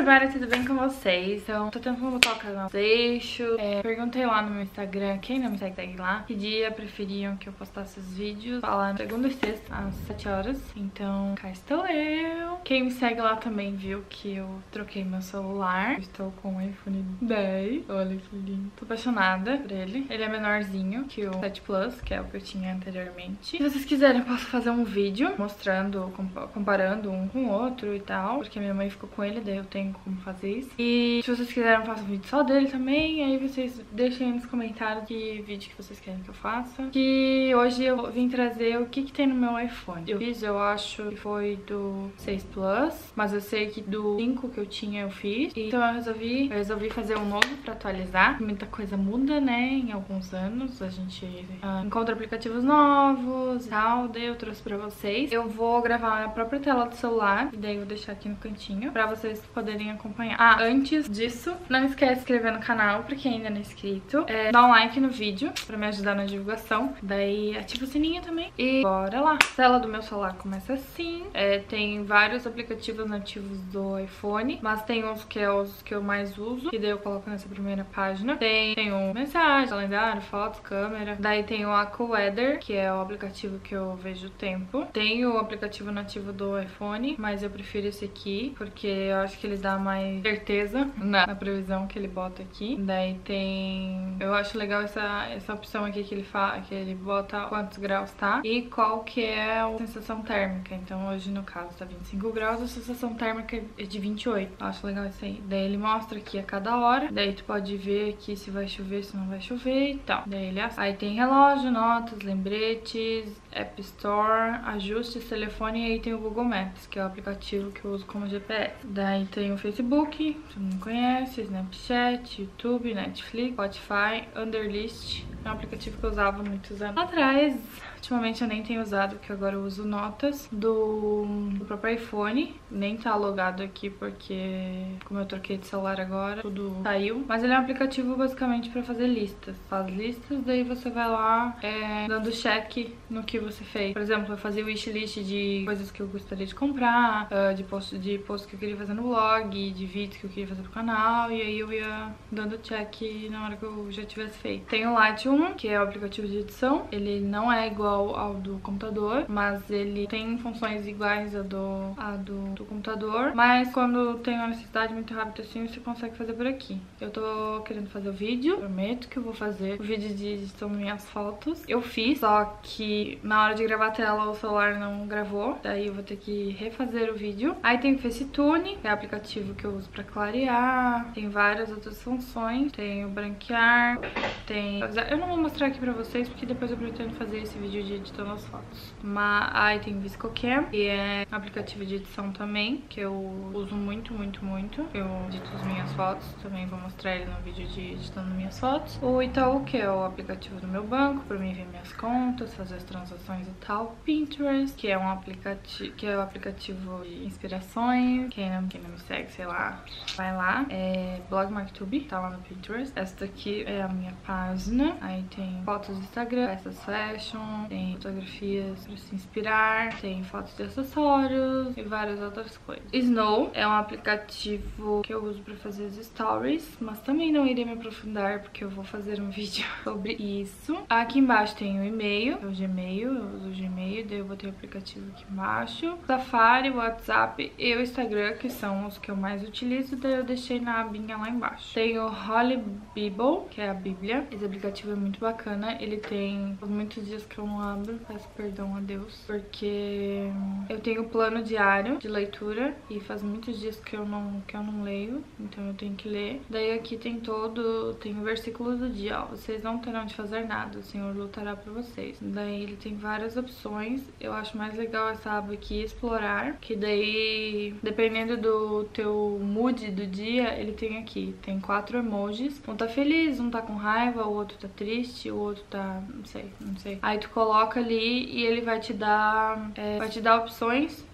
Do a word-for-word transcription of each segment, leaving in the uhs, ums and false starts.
Bárbara, tudo bem com vocês? Então, tô tentando botar o canal no eixo. É, perguntei lá no meu Instagram, quem não me segue, segue lá, que dia preferiam que eu postasse os vídeos. Falaram segunda e sexta, às sete horas. Então, cá estou eu. Quem me segue lá também viu que eu troquei meu celular. Eu estou com o iPhone dez. Olha que lindo. Tô apaixonada por ele. Ele é menorzinho que o sete Plus, que é o que eu tinha anteriormente. Se vocês quiserem, eu posso fazer um vídeo mostrando, comparando um com o outro e tal, porque minha mãe ficou com ele, daí eu tenho como fazer isso. E se vocês quiserem, eu faço um vídeo só dele também. Aí vocês deixem aí nos comentários que vídeo que vocês querem que eu faça. Que hoje eu vim trazer o que que tem no meu iPhone. Eu fiz, eu acho que foi do seis Plus, mas eu sei que do cinco que eu tinha eu fiz. Então eu resolvi, eu resolvi fazer um novo pra atualizar. Muita coisa muda, né, em alguns anos. A gente ah, encontra aplicativos novos e tal. Daí eu trouxe pra vocês. Eu vou gravar na própria tela do celular, e daí eu vou deixar aqui no cantinho pra vocês poderem acompanhar. Ah, antes disso, não esquece de se inscrever no canal pra quem ainda não é inscrito. É, dá um like no vídeo pra me ajudar na divulgação. Daí ativa o sininho também. E bora lá. A tela do meu celular começa assim. É, tem vários aplicativos nativos do iPhone, mas tem uns que é os que eu mais uso, e daí eu coloco nessa primeira página. Tem, tem o mensagem, calendário, fotos, câmera. Daí tem o AccuWeather, que é o aplicativo que eu vejo o tempo. Tem o aplicativo nativo do iPhone, mas eu prefiro esse aqui, porque eu acho que ele dá mais certeza na, na previsão que ele bota aqui. Daí tem... Eu acho legal essa, essa opção aqui que ele, fa... que ele bota quantos graus tá e qual que é a sensação térmica. Então hoje, no caso, tá vinte e cinco graus, a sensação térmica é de vinte e oito. Eu acho legal isso aí. Daí ele mostra aqui a cada hora. Daí tu pode ver aqui se vai chover, se não vai chover e tal. Daí ele... Aí tem relógio, notas, lembretes, App Store, ajustes, telefone, e aí tem o Google Maps, que é o aplicativo que eu uso como G P S. Daí tem o Facebook, todo mundo conhece, Snapchat, YouTube, Netflix, Spotify, Underlist, é um aplicativo que eu usava muitos anos atrás. Ultimamente eu nem tenho usado, porque agora eu uso notas do, do próprio iPhone. Nem tá logado aqui, porque como eu troquei de celular agora, tudo saiu. Mas ele é um aplicativo basicamente pra fazer listas. Faz listas, daí você vai lá é, dando check no que você fez. Por exemplo, eu fazia wishlist de coisas que eu gostaria de comprar, uh, de post de post que eu queria fazer no blog, de vídeos que eu queria fazer pro canal, e aí eu ia dando check na hora que eu já tivesse feito. Tem o Lightroom, que é o aplicativo de edição. Ele não é igual ao do computador, mas ele tem funções iguais a do, a do, do computador, mas quando tem uma necessidade muito rápida assim, você consegue fazer por aqui. Eu tô querendo fazer o vídeo, prometo que eu vou fazer o vídeo de edição das minhas fotos. Eu fiz, só que na hora de gravar a tela o celular não gravou, daí eu vou ter que refazer o vídeo. Aí tem o FaceTune, que é o aplicativo que eu uso pra clarear, tem várias outras funções, tem o branquear, tem... Eu não vou mostrar aqui pra vocês, porque depois eu pretendo fazer esse vídeo de editando as fotos. Mas aí tem o ViscoCam, que é um aplicativo de edição também, que eu uso muito, muito, muito. Eu edito as minhas fotos, também vou mostrar ele no vídeo de editando minhas fotos. O Itaú, que é o aplicativo do meu banco, pra mim ver minhas contas, fazer as transações e tal. Pinterest, que é um aplicativo, que é o aplicativo de inspirações. Quem não, quem não me segue, sei lá, vai lá. É BlogMarkTube, tá lá no Pinterest. Essa daqui é a minha página. Aí tem fotos do Instagram, peças fashion, tem fotografias para se inspirar, tem fotos de acessórios e várias outras coisas. Snow é um aplicativo que eu uso para fazer as stories, mas também não irei me aprofundar porque eu vou fazer um vídeo sobre isso. Aqui embaixo tem o e-mail, o Gmail, eu uso o Gmail, daí eu vou ter o aplicativo aqui embaixo. Safari, WhatsApp e o Instagram, que são os que eu mais utilizo, daí eu deixei na abinha lá embaixo. Tem o Holy Bible, que é a Bíblia. Esse aplicativo é muito bacana, ele tem muitos dias que eu não abro, peço perdão a Deus, porque eu tenho plano diário de leitura e faz muitos dias que eu não, que eu não leio, então eu tenho que ler. Daí aqui tem todo, tem o versículo do dia, ó, vocês não terão de fazer nada, o Senhor lutará por vocês. Daí ele tem várias opções, eu acho mais legal essa aba aqui, explorar, que daí, dependendo do teu mood do dia, ele tem aqui, tem quatro emojis, um tá feliz, um tá com raiva, o outro tá triste, o outro tá, não sei, não sei. Aí tu coloca ali e ele vai te dar, é, vai te dar opções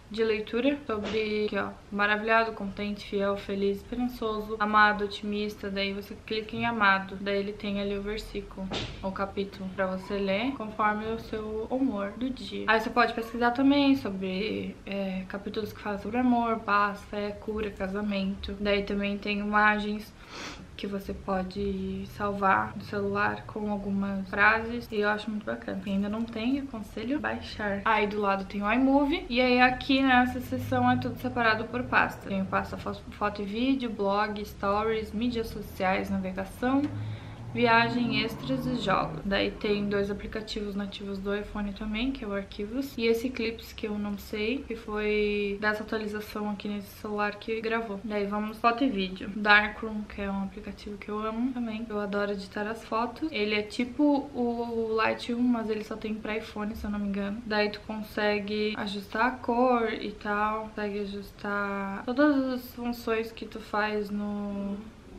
de leitura sobre, aqui ó, maravilhado, contente, fiel, feliz, esperançoso, amado, otimista. Daí você clica em amado, daí ele tem ali o versículo, o capítulo pra você ler conforme o seu humor do dia. Aí você pode pesquisar também sobre é, capítulos que falam sobre amor, paz, fé, cura, casamento. Daí também tem imagens que você pode salvar no celular com algumas frases, e eu acho muito bacana. Quem ainda não tem, aconselho baixar. Aí do lado tem o iMovie, e aí aqui nessa seção é tudo separado por pasta. Tem pasta foto e vídeo, blog, stories, mídias sociais, navegação, viagem, extras e jogos. Daí tem dois aplicativos nativos do iPhone também, que é o Arquivos, e esse Clips, que eu não sei, que foi dessa atualização aqui nesse celular que gravou. Daí vamos foto e vídeo. Darkroom, que é um aplicativo que eu amo também. Eu adoro editar as fotos. Ele é tipo o Lightroom, mas ele só tem pra iPhone, se eu não me engano. Daí tu consegue ajustar a cor e tal, consegue ajustar todas as funções que tu faz no...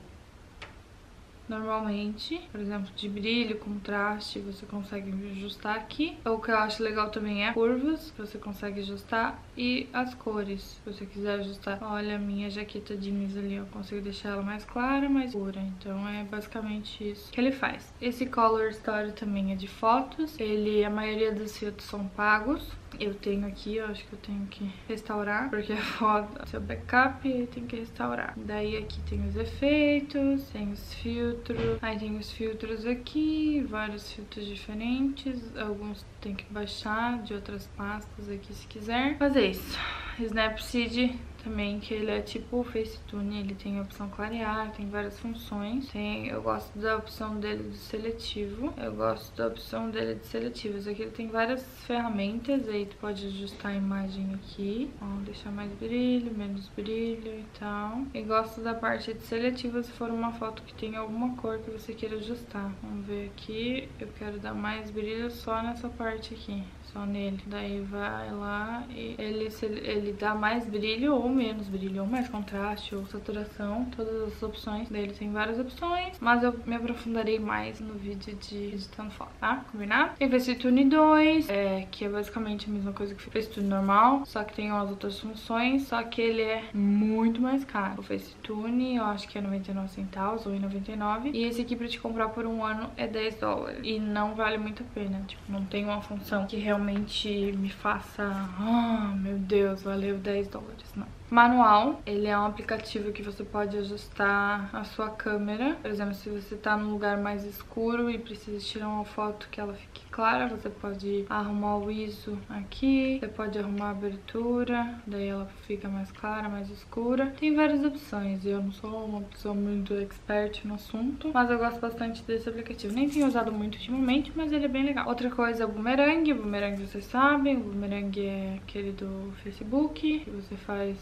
normalmente, por exemplo, de brilho, contraste, você consegue ajustar aqui. O que eu acho legal também é curvas, que você consegue ajustar, e as cores, se você quiser ajustar. Olha a minha jaqueta jeans ali, eu consigo deixar ela mais clara, mais escura. Então é basicamente isso que ele faz. Esse Color Story também é de fotos. Ele, a maioria dos filtros são pagos. Eu tenho aqui, eu acho que eu tenho que restaurar, porque é foda. Seu backup, e tem que restaurar. Daí aqui tem os efeitos, tem os filtros. Aí tem os filtros aqui, vários filtros diferentes. Alguns tem que baixar de outras pastas aqui se quiser. Fazer isso. Snapseed também, que ele é tipo o Facetune, ele tem a opção clarear, tem várias funções. Tem, eu gosto da opção dele de seletivo, eu gosto da opção dele de seletivo. Esse aqui ele tem várias ferramentas, aí tu pode ajustar a imagem aqui, ó, deixar mais brilho, menos brilho e tal. E gosto da parte de seletivo se for uma foto que tem alguma cor que você queira ajustar. Vamos ver aqui, eu quero dar mais brilho só nessa parte aqui, só nele. Daí vai lá e ele, ele dá mais brilho ou menos brilho, ou mais contraste, ou saturação, todas as opções. Daí ele tem várias opções, mas eu me aprofundarei mais no vídeo de editando foto, tá? Combinado? Tem Facetune dois, é, que é basicamente a mesma coisa que o Facetune normal, só que tem umas outras funções, só que ele é muito mais caro. O Facetune, eu acho que é noventa e nove centavos ou noventa e nove, e esse aqui pra te comprar por um ano é dez dólares, e não vale muito a pena, tipo, não tem uma função que realmente me faça, ah, meu Deus, valeu dez dólares, não. Manual, ele é um aplicativo que você pode ajustar a sua câmera. Por exemplo, se você tá num lugar mais escuro e precisa tirar uma foto que ela fique clara, você pode arrumar o I S O aqui, você pode arrumar a abertura, daí ela fica mais clara, mais escura. Tem várias opções, eu não sou uma pessoa muito expert no assunto, mas eu gosto bastante desse aplicativo. Nem tenho usado muito ultimamente, mas ele é bem legal. Outra coisa é o Boomerang. O Boomerang vocês sabem, o Boomerang é aquele do Facebook, que você faz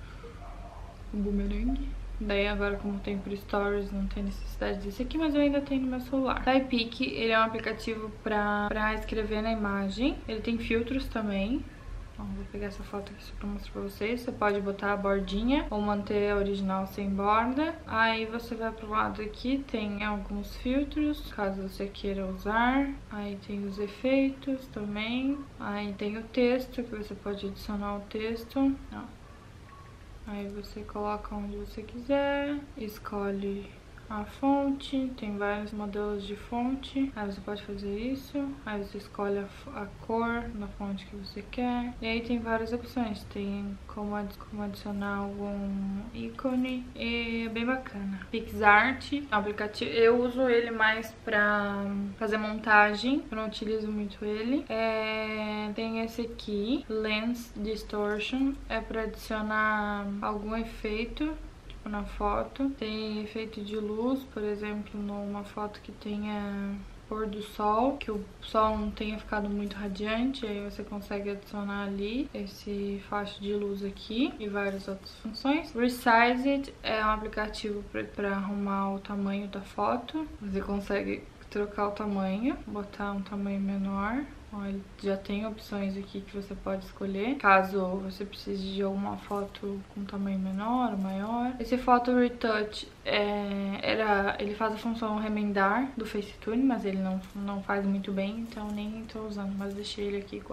o Boomerang. Daí agora, como tem por Stories, não tem necessidade desse aqui, mas eu ainda tenho no meu celular. Typeik, ele é um aplicativo pra, pra escrever na imagem. Ele tem filtros também. Então, vou pegar essa foto aqui só pra mostrar pra vocês. Você pode botar a bordinha ou manter a original sem borda. Aí você vai pro lado aqui, tem alguns filtros, caso você queira usar. Aí tem os efeitos também. Aí tem o texto, que você pode adicionar o texto. Ó. Aí você coloca onde você quiser, escolhe a fonte, tem vários modelos de fonte, aí você pode fazer isso, aí você escolhe a, a cor da fonte que você quer, e aí tem várias opções, tem como, ad, como adicionar algum ícone, e é bem bacana. PixArt, é um aplicativo, eu uso ele mais pra fazer montagem, eu não utilizo muito ele. É, tem esse aqui, Lens Distortion, é pra adicionar algum efeito na foto. Tem efeito de luz, por exemplo, numa foto que tenha pôr do sol, que o sol não tenha ficado muito radiante, aí você consegue adicionar ali esse faixa de luz aqui e várias outras funções. Resized é um aplicativo para arrumar o tamanho da foto. Você consegue trocar o tamanho, botar um tamanho menor. Ele já tem opções aqui que você pode escolher, caso você precise de alguma foto com tamanho menor ou maior. Esse Photo Retouch, é, era, ele faz a função remendar do Facetune, mas ele não, não faz muito bem, então nem tô usando, mas deixei ele aqui igual.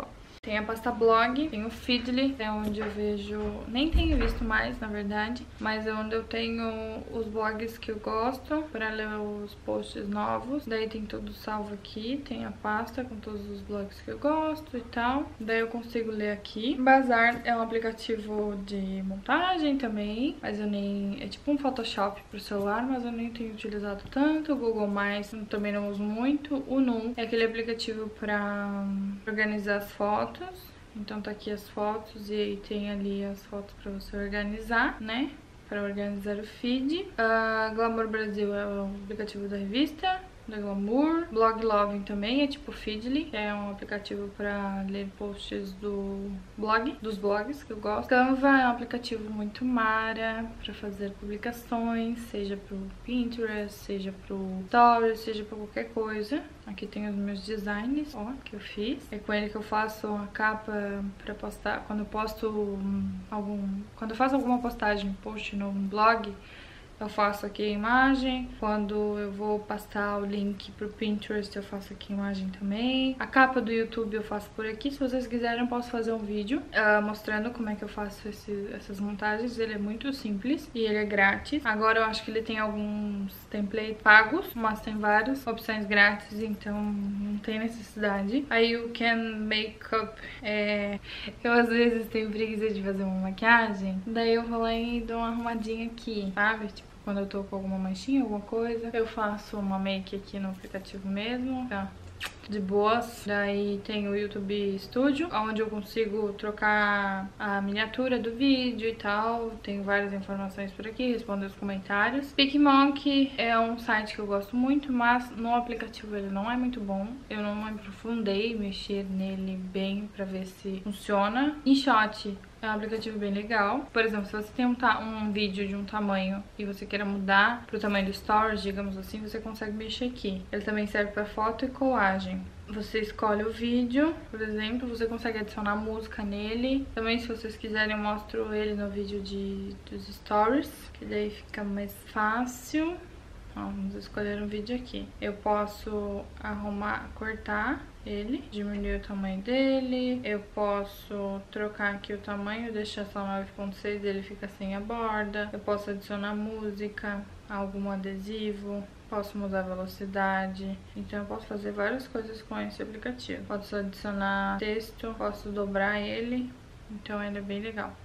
Tem a pasta blog, tem o Feedly, é onde eu vejo, nem tenho visto mais na verdade, mas é onde eu tenho os blogs que eu gosto pra ler os posts novos. Daí tem tudo salvo aqui, tem a pasta com todos os blogs que eu gosto e tal. Daí eu consigo ler aqui. Bazaar é um aplicativo de montagem também, mas eu nem... é tipo um Photoshop pro celular, mas eu nem tenho utilizado tanto. O Google Mais eu também não uso muito. O Num é aquele aplicativo pra organizar as fotos. Então tá aqui as fotos e aí tem ali as fotos pra você organizar, né? Pra organizar o feed. Uh, Glamour Brasil é o aplicativo da revista da Glamour. Blog Loving também é tipo Feedly, que é um aplicativo pra ler posts do blog, dos blogs que eu gosto. Canva é um aplicativo muito mara pra fazer publicações, seja pro Pinterest, seja pro Stories, seja pra qualquer coisa. Aqui tem os meus designs, ó, que eu fiz. É com ele que eu faço a capa pra postar. Quando eu posto algum... Quando eu faço alguma postagem, post no blog, eu faço aqui a imagem. Quando eu vou postar o link pro Pinterest, eu faço aqui a imagem também. A capa do YouTube eu faço por aqui. Se vocês quiserem, eu posso fazer um vídeo uh, mostrando como é que eu faço esse, essas montagens. Ele é muito simples e ele é grátis. Agora eu acho que ele tem alguns templates pagos, mas tem várias opções grátis, então não tem necessidade. Aí o Can Makeup é... eu às vezes tenho preguiça de fazer uma maquiagem, daí eu vou lá e dou uma arrumadinha aqui, sabe? Tipo, quando eu tô com alguma manchinha, alguma coisa, eu faço uma make aqui no aplicativo mesmo, tá? De boas. Daí tem o YouTube Studio, onde eu consigo trocar a miniatura do vídeo e tal. Tenho várias informações por aqui, respondo os comentários. PicMonkey é um site que eu gosto muito, mas no aplicativo ele não é muito bom. Eu não me aprofundei mexer nele bem pra ver se funciona. InShot é um aplicativo bem legal. Por exemplo, se você tem um, um vídeo de um tamanho e você queira mudar pro tamanho do Stories, digamos assim, você consegue mexer aqui. Ele também serve para foto e colagem. Você escolhe o vídeo, por exemplo, você consegue adicionar música nele. Também, se vocês quiserem, eu mostro ele no vídeo de, dos Stories, que daí fica mais fácil. Ó, vamos escolher um vídeo aqui. Eu posso arrumar, cortar ele, diminuir o tamanho dele. Eu posso trocar aqui o tamanho, deixar só nove ponto seis, ele fica sem a borda. Eu posso adicionar música, algum adesivo, posso mudar a velocidade. Então eu posso fazer várias coisas com esse aplicativo. Posso adicionar texto, posso dobrar ele, então ele é bem legal.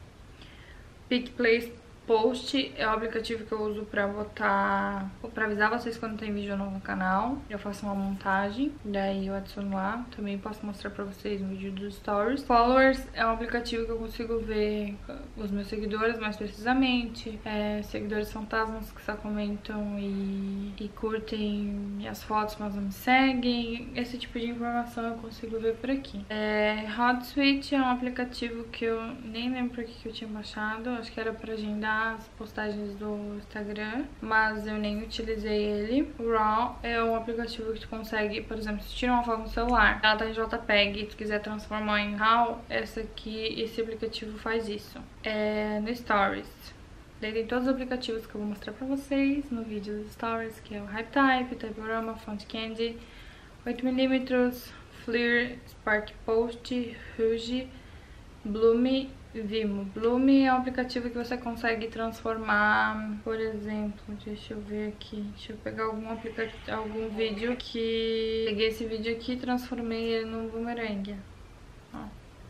PicPlay Post é o aplicativo que eu uso pra botar, pra avisar vocês quando tem vídeo novo no canal. Eu faço uma montagem, daí eu adiciono lá. Também posso mostrar pra vocês no vídeo dos Stories. Followers é um aplicativo que eu consigo ver os meus seguidores mais precisamente. É, seguidores fantasmas que só comentam e, e curtem as fotos, mas não me seguem. Esse tipo de informação eu consigo ver por aqui. É, Hootsuite é um aplicativo que eu nem lembro por que eu tinha baixado. Acho que era pra agendar as postagens do Instagram, mas eu nem utilizei ele. O Raw é um aplicativo que tu consegue, por exemplo, se tira uma foto no celular, ela tá em JPEG e tu quiser transformar em Raw, essa aqui, esse aplicativo faz isso. É no Stories. Daí tem todos os aplicativos que eu vou mostrar pra vocês no vídeo dos Stories, que é o HypeType, Typorama, Font Candy, oito milímetros, Fleer, Spark Post, Huge, Bloom, Vimo. Bloom é um aplicativo que você consegue transformar, por exemplo, deixa eu ver aqui, deixa eu pegar algum aplicativo, algum vídeo que... Peguei esse vídeo aqui e transformei ele num boomerang. Ó.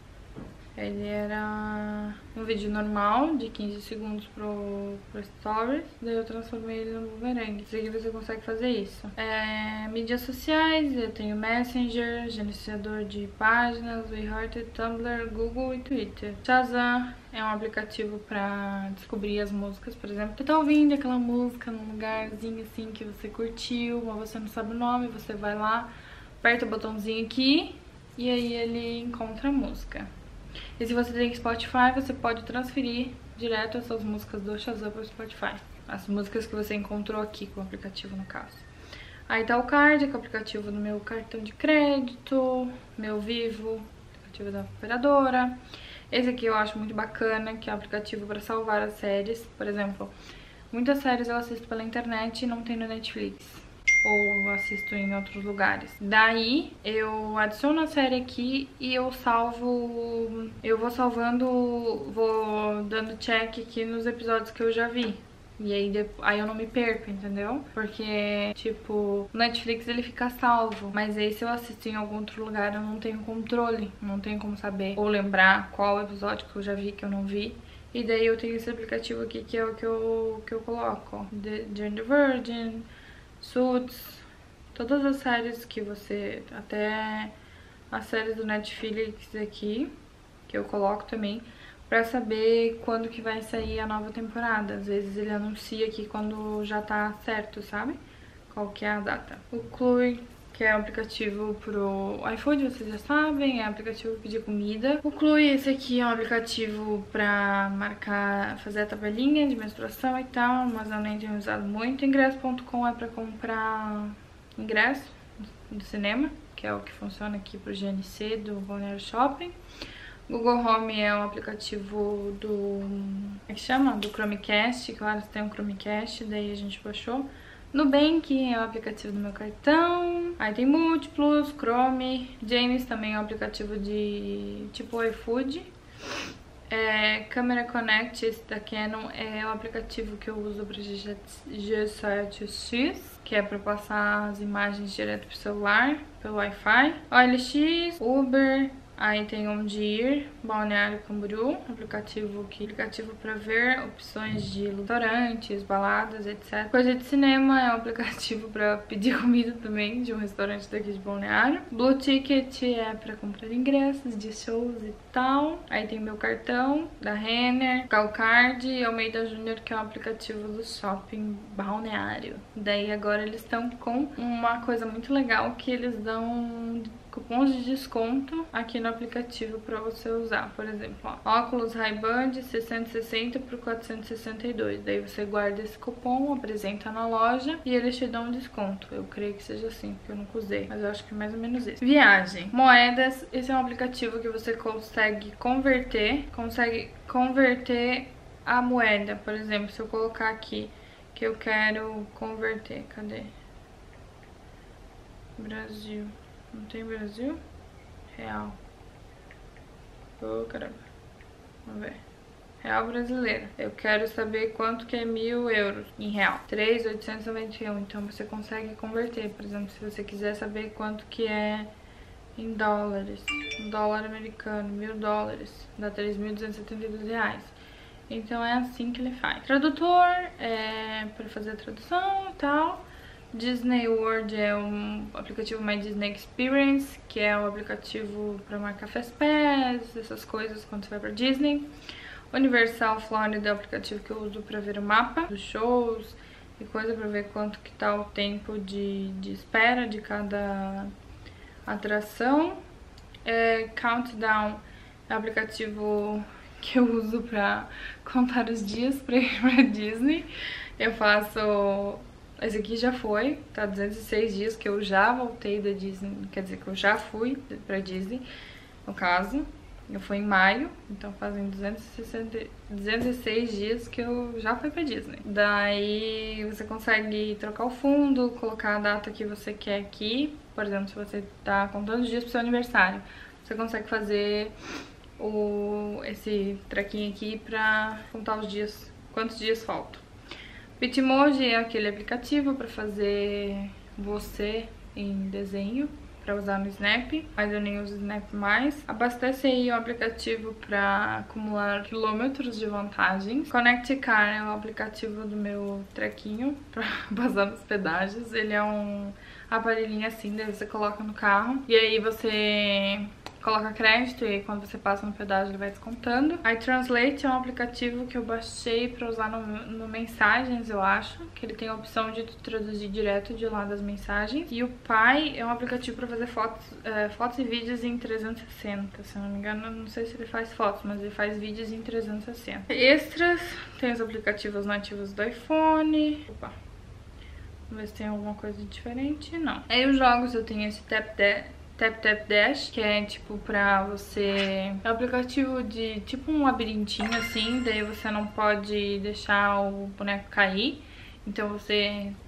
Ele era um vídeo normal, de quinze segundos pro, pro Stories, daí eu transformei ele no boomerang. Esse aqui você consegue fazer isso. É, mídias sociais, eu tenho Messenger, gerenciador de páginas, WeHearted, Tumblr, Google e Twitter. Shazam é um aplicativo pra descobrir as músicas, por exemplo. Você tá ouvindo aquela música num lugarzinho assim que você curtiu, mas você não sabe o nome, você vai lá, aperta o botãozinho aqui e aí ele encontra a música. E se você tem Spotify, você pode transferir direto as suas músicas do Shazam para o Spotify. As músicas que você encontrou aqui com o aplicativo, no caso. Aí tá o Card, que é o aplicativo do meu cartão de crédito, meu Vivo, aplicativo da operadora. Esse aqui eu acho muito bacana, que é o aplicativo para salvar as séries. Por exemplo, muitas séries eu assisto pela internet e não tem no Netflix. ou assisto em outros lugares. Daí eu adiciono a série aqui e eu salvo, eu vou salvando, vou dando check aqui nos episódios que eu já vi. E aí, aí eu não me perco, entendeu? Porque, tipo, o Netflix ele fica salvo. Mas aí se eu assistir em algum outro lugar eu não tenho controle. Não tenho como saber ou lembrar qual episódio que eu já vi, que eu não vi. E daí eu tenho esse aplicativo aqui que é o que eu, que eu coloco, ó. The, Jane the Virgin, Suits, todas as séries que você... Até as séries do Netflix aqui, que eu coloco também, pra saber quando que vai sair a nova temporada. Às vezes ele anuncia aqui quando já tá certo, sabe? Qual que é a data. O Clue, que é um aplicativo pro iFood, vocês já sabem, é um aplicativo pra pedir comida. O Clue, esse aqui é um aplicativo pra marcar, fazer a tabelinha de menstruação e tal, mas eu nem tenho usado muito. Ingresso ponto com é pra comprar ingresso do cinema, que é o que funciona aqui pro G N C, do Balneário Shopping. Google Home é um aplicativo do... como é que chama? Do Chromecast, claro, tem um Chromecast, daí a gente baixou. Nubank é o aplicativo do meu cartão. Aí tem múltiplos, Chrome. James também é um aplicativo de tipo iFood. É, Camera Connect, esse da Canon, é o aplicativo que eu uso para G sete X, que é para passar as imagens direto pro celular, pelo Wi-Fi. O L X, Uber. Aí tem Onde Ir, Balneário Camboriú, aplicativo que aplicativo para ver opções de restaurantes, baladas, etcétera. Coisa de Cinema é um aplicativo para pedir comida também de um restaurante daqui de Balneário. Blue Ticket é para comprar ingressos de shows e tal. Aí tem meu cartão da Renner, Calcard e Almeida Júnior, que é um aplicativo do shopping Balneário. Daí agora eles estão com uma coisa muito legal que eles dão cupons de desconto aqui no aplicativo para você usar. Por exemplo, ó, óculos Ray-Ban de seiscentos e sessenta por quatrocentos e sessenta e dois. Daí você guarda esse cupom, apresenta na loja e eles te dão um desconto. Eu creio que seja assim, porque eu nunca usei, mas eu acho que é mais ou menos isso. Viagem. Moedas. Esse é um aplicativo que você consegue converter, consegue converter a moeda. Por exemplo, se eu colocar aqui que eu quero converter, cadê? Brasil. Não tem Brasil? Real. Ô, oh, caramba. Vamos ver. Real brasileiro. Eu quero saber quanto que é mil euros em real. três mil oitocentos e noventa e um. Então você consegue converter. Por exemplo, se você quiser saber quanto que é em dólares. Um dólar americano, mil dólares. Dá três mil duzentos e setenta e dois reais. Então é assim que ele faz. Tradutor, é para fazer a tradução e tal. Disney World é um aplicativo My Disney Experience, que é um aplicativo para marcar Fast Pass, essas coisas quando você vai para Disney. Universal Florida é o aplicativo que eu uso para ver o mapa dos shows e coisa, para ver quanto que tá o tempo de, de espera de cada atração. É, Countdown é o aplicativo que eu uso para contar os dias para ir para Disney. Eu faço... Esse aqui já foi, tá duzentos e seis dias que eu já voltei da Disney, quer dizer que eu já fui pra Disney, no caso. Eu fui em maio, então fazem duzentos e sessenta, duzentos e seis dias que eu já fui pra Disney. Daí você consegue trocar o fundo, colocar a data que você quer aqui. Por exemplo, se você tá contando os dias pro seu aniversário, você consegue fazer o, esse trequinho aqui pra contar os dias, quantos dias faltam. Bitmoji é aquele aplicativo para fazer você em desenho, para usar no Snap, mas eu nem uso Snap mais. Abastece aí é um aplicativo para acumular quilômetros de vantagens. Connect Car é o aplicativo do meu trequinho para passar nos pedágios. Ele é um aparelhinho assim, daí você coloca no carro e aí você coloca crédito e aí quando você passa no pedágio ele vai descontando. iTranslate é um aplicativo que eu baixei pra usar no, no Mensagens, eu acho, que ele tem a opção de traduzir direto de lá das mensagens. E o Pai é um aplicativo pra fazer fotos, é, fotos e vídeos em trezentos e sessenta, se eu não me engano, não sei se ele faz fotos, mas ele faz vídeos em trezentos e sessenta. Extras, tem os aplicativos nativos do iPhone. Opa. Vamos ver se tem alguma coisa diferente. Não. Aí os jogos eu tenho esse Tap Tap Tap Tap Dash, que é tipo pra você... É um aplicativo de tipo um labirintinho assim, daí você não pode deixar o boneco cair. Então você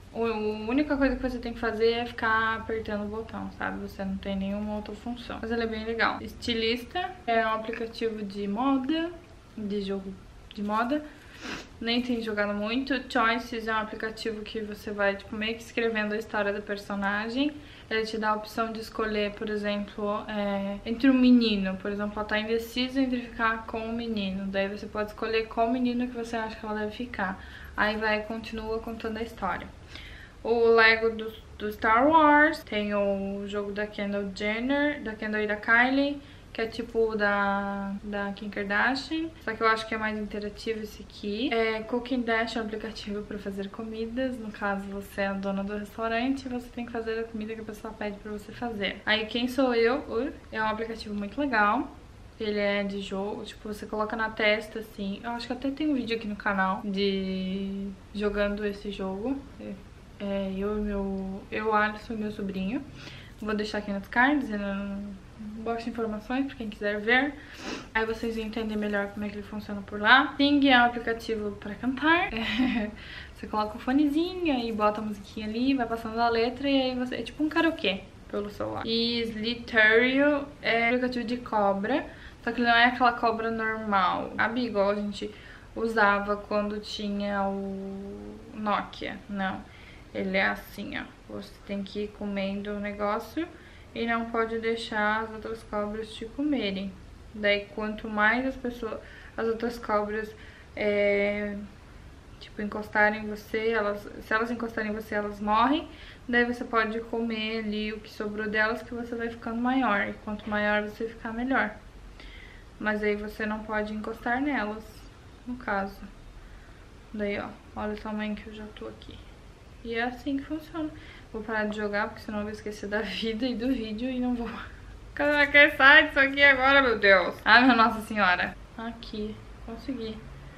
A única coisa que você tem que fazer é ficar apertando o botão, sabe? Você não tem nenhuma outra função. Mas ele é bem legal. Estilista é um aplicativo de moda, de jogo de moda. Nem tenho jogado muito. Choices é um aplicativo que você vai, tipo, meio que escrevendo a história do personagem. Ele te dá a opção de escolher, por exemplo, é, entre um menino. Por exemplo, ela tá indecisa entre ficar com um menino. Daí você pode escolher qual menino que você acha que ela deve ficar. Aí vai, continua contando a história. O Lego do, do Star Wars. Tem o jogo da Kendall Jenner, da Kendall e da Kylie, que é tipo da, da Kim Kardashian, só que eu acho que é mais interativo esse aqui. É, Cooking Dash é um aplicativo para fazer comidas. No caso, você é a dona do restaurante e você tem que fazer a comida que a pessoa pede para você fazer. Aí, Quem Sou Eu é um aplicativo muito legal. Ele é de jogo, tipo, você coloca na testa, assim. Eu acho que até tem um vídeo aqui no canal de jogando esse jogo. É, eu e meu... Eu, Alisson e meu sobrinho. Vou deixar aqui nos cards e no box de informações pra quem quiser ver. Aí vocês vão entender melhor como é que ele funciona por lá. Sing é um aplicativo pra cantar. É, você coloca o fonezinho e bota a musiquinha ali, vai passando a letra e aí você... É tipo um karaokê pelo celular. E Slither é um aplicativo de cobra, só que ele não é aquela cobra normal, sabe? Igual a gente usava quando tinha o Nokia. Não. Ele é assim, ó. Você tem que ir comendo o negócio e não pode deixar as outras cobras te comerem. Daí, quanto mais as pessoas, as outras cobras, é, tipo, encostarem em você, elas, se elas encostarem em você, elas morrem. Daí você pode comer ali o que sobrou delas, que você vai ficando maior. E quanto maior você ficar, melhor. Mas aí você não pode encostar nelas, no caso. Daí, ó, olha o tamanho que eu já tô aqui. E é assim que funciona. Vou parar de jogar, porque senão eu vou esquecer da vida e do vídeo e não vou... Cadê que sai disso aqui agora, meu Deus? Ai, minha Nossa Senhora. Aqui, consegui.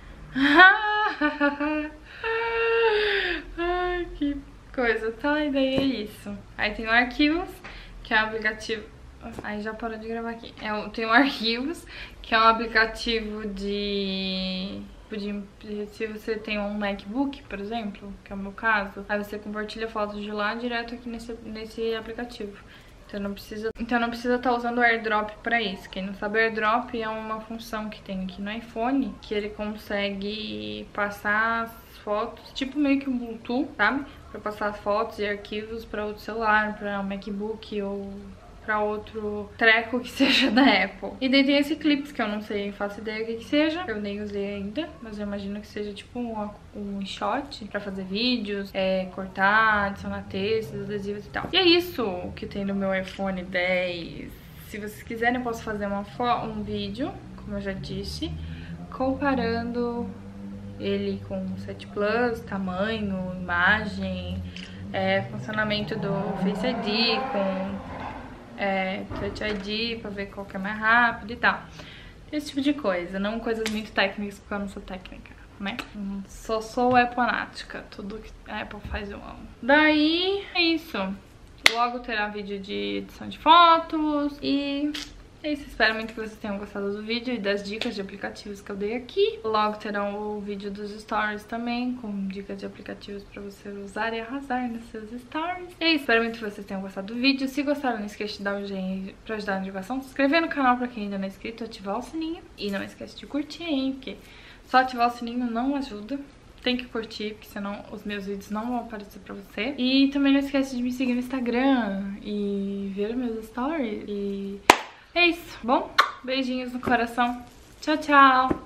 Ai, que coisa. Tá, e daí é isso. Aí tem o Arquivos, que é um aplicativo... Aí já parou de gravar aqui. É, tem o Arquivos, que é um aplicativo de... De, se você tem um MacBook, por exemplo, que é o meu caso, aí você compartilha fotos de lá direto aqui nesse, nesse aplicativo. Então não precisa então não precisa estar usando o AirDrop para isso. Quem não sabe, o AirDrop é uma função que tem aqui no iPhone, que ele consegue passar as fotos, tipo meio que um Bluetooth, sabe? Para passar as fotos e arquivos para outro celular, para um MacBook ou pra outro treco que seja da Apple. E daí tem esse Clips, que eu não sei, faço ideia o que que seja. Eu nem usei ainda, mas eu imagino que seja tipo um, um shot pra fazer vídeos, é, cortar, adicionar textos, adesivos e tal. E é isso que tem no meu iPhone dez. Se vocês quiserem, eu posso fazer uma fo um vídeo, como eu já disse, comparando ele com o sete Plus, tamanho, imagem, é, funcionamento do Face I D, com... É, Touch I D pra ver qual que é mais rápido e tal. Esse tipo de coisa, não coisas muito técnicas, porque eu não sou técnica, né? Só sou Apple-nática, tudo que a Apple faz eu amo. Daí, é isso. Logo terá vídeo de edição de fotos e... É isso, espero muito que vocês tenham gostado do vídeo e das dicas de aplicativos que eu dei aqui. Logo terão o vídeo dos stories também, com dicas de aplicativos pra você usar e arrasar nos seus stories. E é isso, espero muito que vocês tenham gostado do vídeo. Se gostaram, não esqueça de dar um joinha pra ajudar na divulgação, se inscrever no canal pra quem ainda não é inscrito, ativar o sininho. E não esquece de curtir, hein, porque só ativar o sininho não ajuda. Tem que curtir, porque senão os meus vídeos não vão aparecer pra você. E também não esquece de me seguir no Instagram e ver meus stories. E... é isso, bom? Beijinhos no coração. Tchau, tchau!